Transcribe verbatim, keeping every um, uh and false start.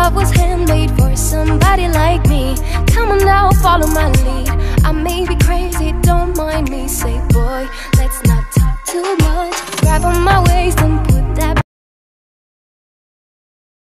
love was handmade for somebody like me. Come on now, follow my lead. I may be crazy, don't mind me. Say boy, let's not talk too much. Grab on my way